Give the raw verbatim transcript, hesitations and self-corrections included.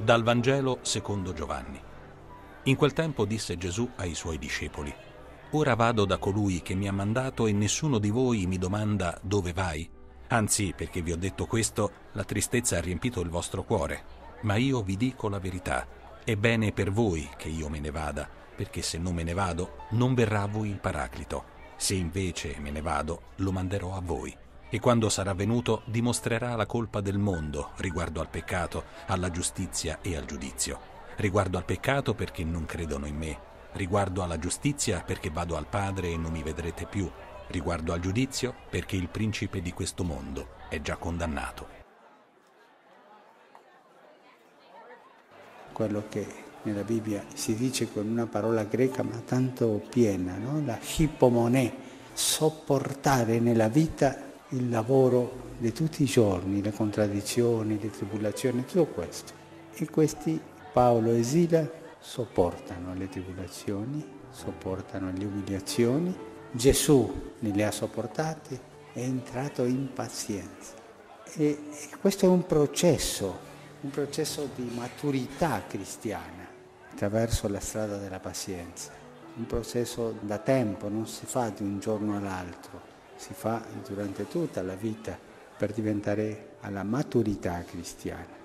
Dal Vangelo secondo Giovanni. In quel tempo disse Gesù ai suoi discepoli: «Ora vado da colui che mi ha mandato e nessuno di voi mi domanda dove vai? Anzi, perché vi ho detto questo, la tristezza ha riempito il vostro cuore. Ma io vi dico la verità. È bene per voi che io me ne vada, perché se non me ne vado, non verrà a voi il Paraclito. Se invece me ne vado, lo manderò a voi. E quando sarà venuto, dimostrerà la colpa del mondo riguardo al peccato, alla giustizia e al giudizio. Riguardo al peccato perché non credono in me. Riguardo alla giustizia perché vado al Padre e non mi vedrete più. Riguardo al giudizio perché il principe di questo mondo è già condannato». Quello che nella Bibbia si dice con una parola greca ma tanto piena, no? La hypomonè, sopportare nella vita il lavoro di tutti i giorni, le contraddizioni, le tribulazioni, tutto questo. E questi Paolo e Sila sopportano le tribulazioni, sopportano le umiliazioni. Gesù ne le ha sopportate, è entrato in pazienza. E, e questo è un processo, un processo di maturità cristiana attraverso la strada della pazienza. Un processo da tempo, non si fa di un giorno all'altro, si fa durante tutta la vita per diventare alla maturità cristiana.